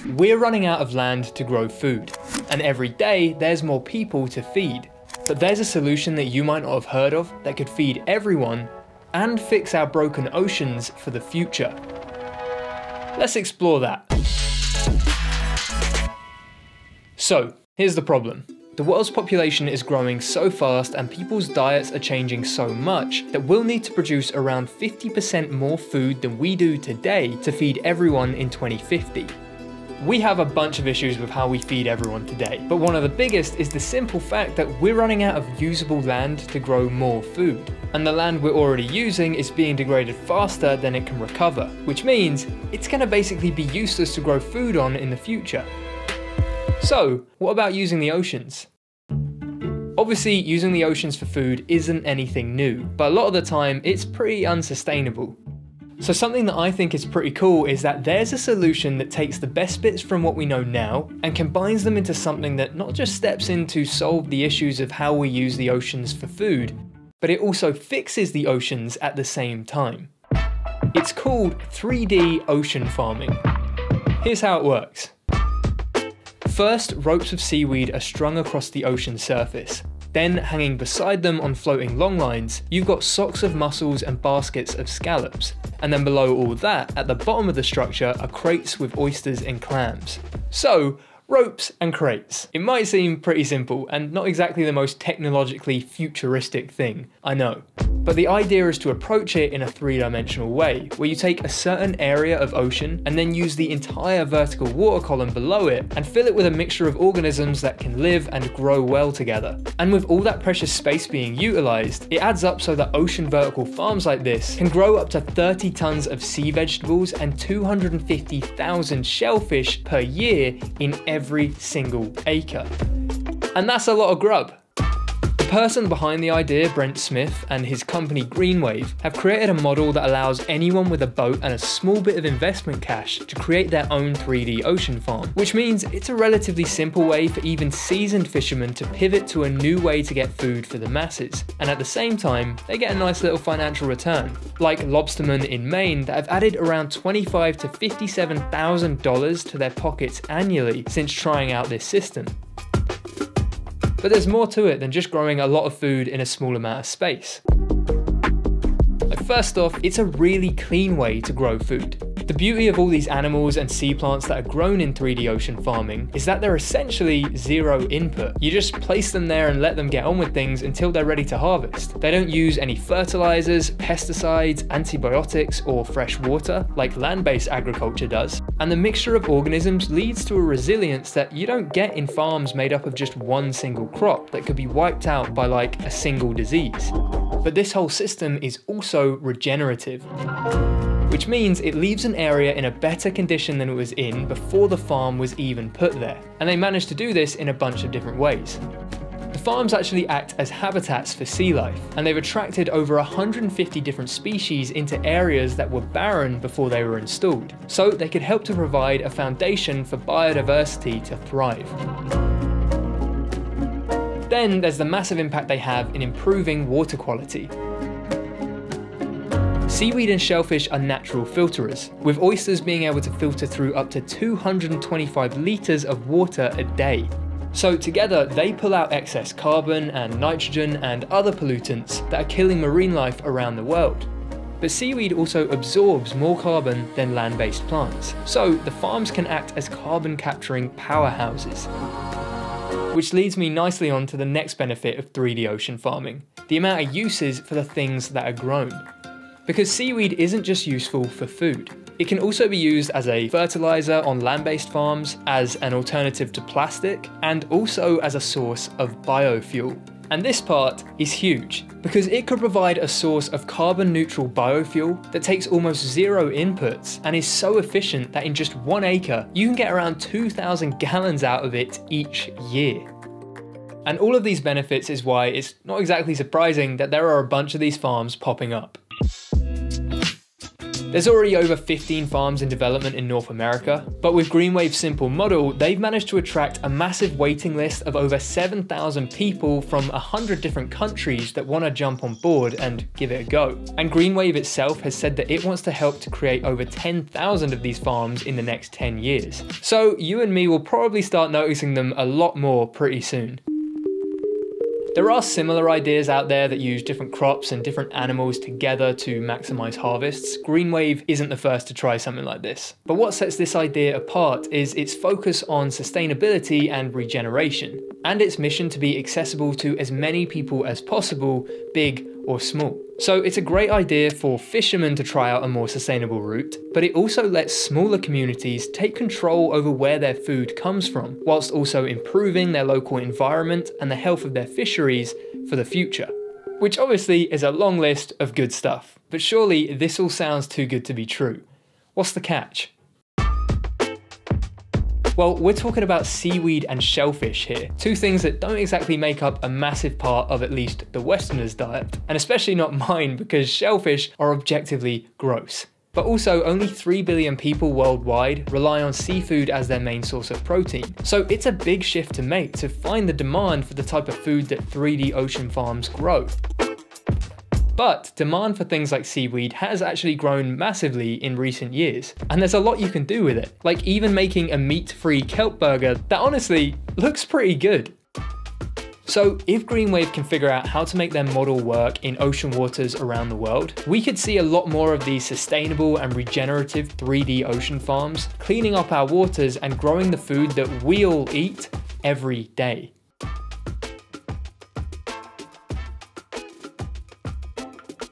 We're running out of land to grow food, and every day there's more people to feed. But there's a solution that you might not have heard of that could feed everyone and fix our broken oceans for the future. Let's explore that. So, here's the problem. The world's population is growing so fast and people's diets are changing so much that we'll need to produce around 50% more food than we do today to feed everyone in 2050. We have a bunch of issues with how we feed everyone today, but one of the biggest is the simple fact that we're running out of usable land to grow more food. And the land we're already using is being degraded faster than it can recover, which means it's going to basically be useless to grow food on in the future. So, what about using the oceans? Obviously, using the oceans for food isn't anything new, but a lot of the time it's pretty unsustainable. So something that I think is pretty cool is that there's a solution that takes the best bits from what we know now and combines them into something that not just steps in to solve the issues of how we use the oceans for food, but it also fixes the oceans at the same time. It's called 3D ocean farming. Here's how it works. First, ropes of seaweed are strung across the ocean surface. Then, hanging beside them on floating long lines, you've got socks of mussels and baskets of scallops. And then below all that, at the bottom of the structure, are crates with oysters and clams. So, ropes and crates. It might seem pretty simple and not exactly the most technologically futuristic thing, I know. But the idea is to approach it in a three-dimensional way, where you take a certain area of ocean and then use the entire vertical water column below it and fill it with a mixture of organisms that can live and grow well together. And with all that precious space being utilised, it adds up so that ocean vertical farms like this can grow up to 30 tons of sea vegetables and 250,000 shellfish per year in every single acre. And that's a lot of grub. The person behind the idea, Brent Smith, and his company GreenWave have created a model that allows anyone with a boat and a small bit of investment cash to create their own 3D ocean farm, which means it's a relatively simple way for even seasoned fishermen to pivot to a new way to get food for the masses. And at the same time, they get a nice little financial return, like lobstermen in Maine that have added around $25,000 to $57,000 to their pockets annually since trying out this system. But there's more to it than just growing a lot of food in a small amount of space. First off, it's a really clean way to grow food. The beauty of all these animals and sea plants that are grown in 3D ocean farming is that they're essentially zero input. You just place them there and let them get on with things until they're ready to harvest. They don't use any fertilizers, pesticides, antibiotics, or fresh water like land-based agriculture does. And the mixture of organisms leads to a resilience that you don't get in farms made up of just one single crop that could be wiped out by like a single disease. But this whole system is also regenerative, which means it leaves an area in a better condition than it was in before the farm was even put there. And they managed to do this in a bunch of different ways. The farms actually act as habitats for sea life, and they've attracted over 150 different species into areas that were barren before they were installed, so they could help to provide a foundation for biodiversity to thrive. Then there's the massive impact they have in improving water quality. Seaweed and shellfish are natural filterers, with oysters being able to filter through up to 225 litres of water a day. So together they pull out excess carbon and nitrogen and other pollutants that are killing marine life around the world. But seaweed also absorbs more carbon than land-based plants, so the farms can act as carbon capturing powerhouses. Which leads me nicely on to the next benefit of 3D ocean farming, the amount of uses for the things that are grown. Because seaweed isn't just useful for food. It can also be used as a fertilizer on land-based farms, as an alternative to plastic, and also as a source of biofuel. And this part is huge, because it could provide a source of carbon-neutral biofuel that takes almost zero inputs and is so efficient that in just 1 acre, you can get around 2,000 gallons out of it each year. And all of these benefits is why it's not exactly surprising that there are a bunch of these farms popping up. There's already over 15 farms in development in North America, but with GreenWave's simple model, they've managed to attract a massive waiting list of over 7,000 people from 100 different countries that want to jump on board and give it a go. And GreenWave itself has said that it wants to help to create over 10,000 of these farms in the next 10 years. So you and me will probably start noticing them a lot more pretty soon. There are similar ideas out there that use different crops and different animals together to maximize harvests. GreenWave isn't the first to try something like this. But what sets this idea apart is its focus on sustainability and regeneration, and its mission to be accessible to as many people as possible, big or small. So it's a great idea for fishermen to try out a more sustainable route, but it also lets smaller communities take control over where their food comes from, whilst also improving their local environment and the health of their fisheries for the future. Which obviously is a long list of good stuff, but surely this all sounds too good to be true. What's the catch? Well, we're talking about seaweed and shellfish here, two things that don't exactly make up a massive part of at least the Westerner's diet, and especially not mine because shellfish are objectively gross. But also, only 3 billion people worldwide rely on seafood as their main source of protein. So it's a big shift to make to find the demand for the type of food that 3D ocean farms grow. But demand for things like seaweed has actually grown massively in recent years, and there's a lot you can do with it, like even making a meat-free kelp burger that honestly looks pretty good. So if GreenWave can figure out how to make their model work in ocean waters around the world, we could see a lot more of these sustainable and regenerative 3D ocean farms, cleaning up our waters and growing the food that we all eat every day.